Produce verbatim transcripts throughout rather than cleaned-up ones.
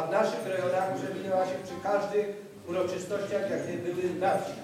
w naszych rejonach przewinęła się przy każdych uroczystościach, jakie były na wsi.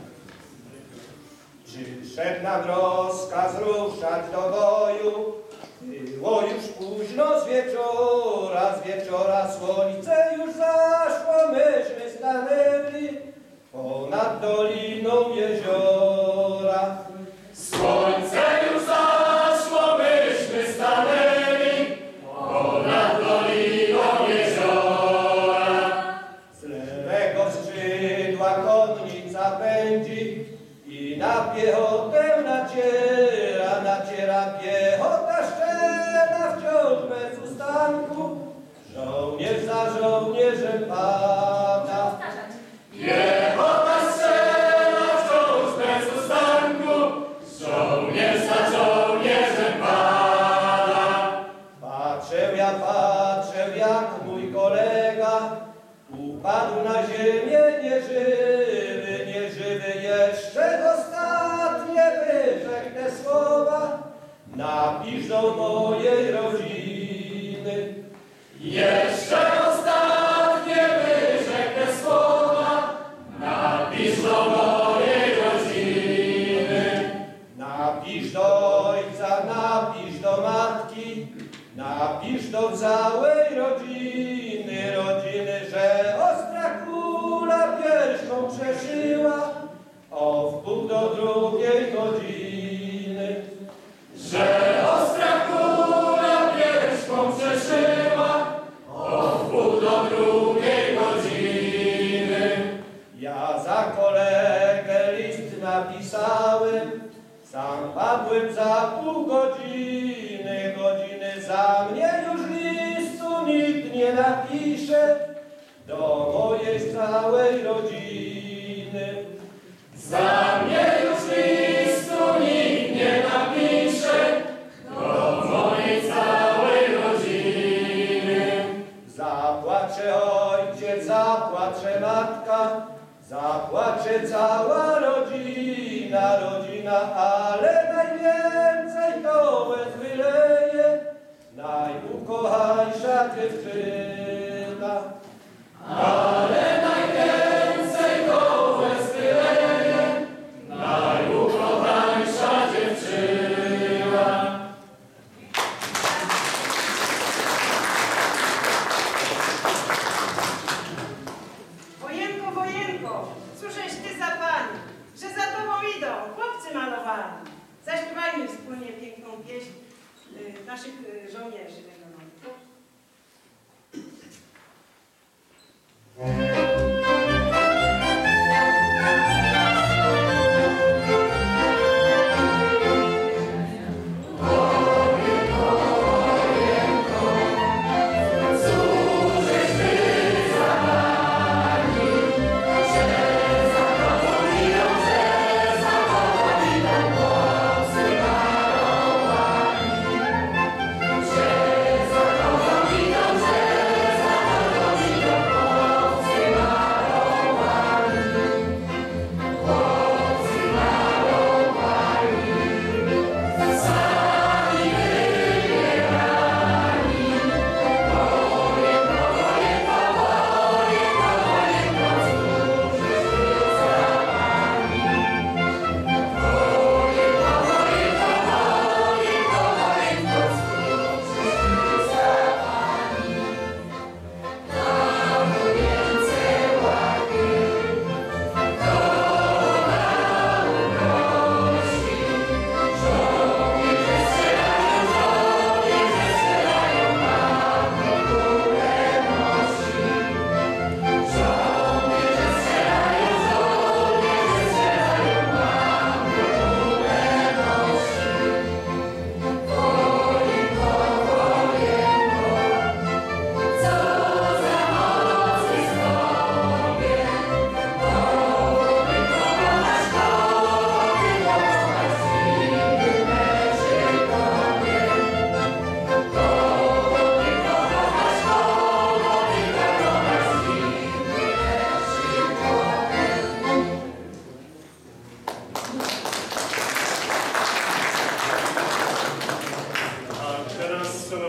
Przyszedł nam rozkaz ruszać do boju, było już późno z wieczora, z wieczora słońce już zaszło, myśmy stanęli ponad doliną jeziora. Słońce już zaszło, myśmy stanęli ponad doliną jeziora. Z lewego skrzydła konnica pędzi i na piechotę naciera, naciera piechota szczena wciąż bez ustanku. Żołnierz za żołnierzem pada. Piechota strzela wciąż bez ustanku, żołnierz za żołnierzem pada. Patrzę ja, patrzę jak mój kolega upadł na ziemię nieżywy, nieżywy. Jeszcze ostatnie wyrzekł te słowa, napisz do mojej rodziny. Jeszcze ostatnie wyrzekł te słowa, napisz do mojej rodziny. Napisz do ojca, napisz do matki, napisz do całej rodziny, rodziny, że ostra kula piersią przeszyła o wpół do drugiej godziny. Że ostra kula piersią przeszyła o wpół do drugiej godziny. Ja za kolegę list napisałem, sam padłem za pół godziny, godziny. Za mnie już listu nikt nie napisze do mojej całej rodziny. Za mnie już listu nikt nie napisze do mojej całej rodziny. Zapłacze ojciec, zapłacze matka, zapłacze cała rodzina, rodzina, ale najwięcej to łez wyleje najukochańsza dziewczyna. Ale najwięcej to łez wyleje najukochańsza dziewczyna. Wojenko, wojenko, słyszeć ty za pani, że za tobą idą chłopcy malowani. Zaśpiewajmy wspólnie piękną pieśń y, naszych y, żołnierzy. Że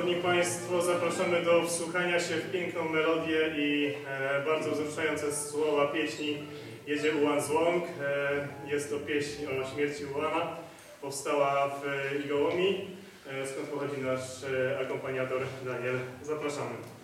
Szanowni Państwo, zapraszamy do wsłuchania się w piękną melodię i e, bardzo wzruszające słowa pieśni Jedzie Ułan z Łąk. E, jest to pieśń o śmierci Ułana. Powstała w Igołomi, e, skąd pochodzi nasz e, akompaniator Daniel. Zapraszamy.